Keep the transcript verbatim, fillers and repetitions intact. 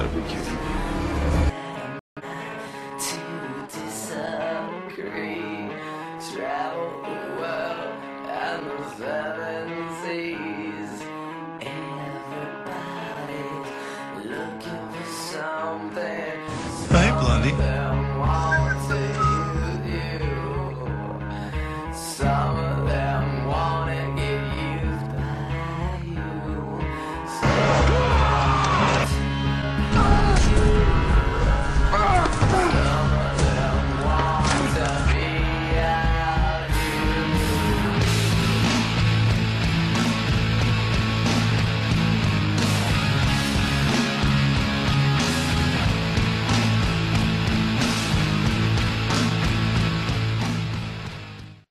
gotta be kidding me. To disagree, travel the world and the seven seas. Everybody's looking for something. Hey, Blondie.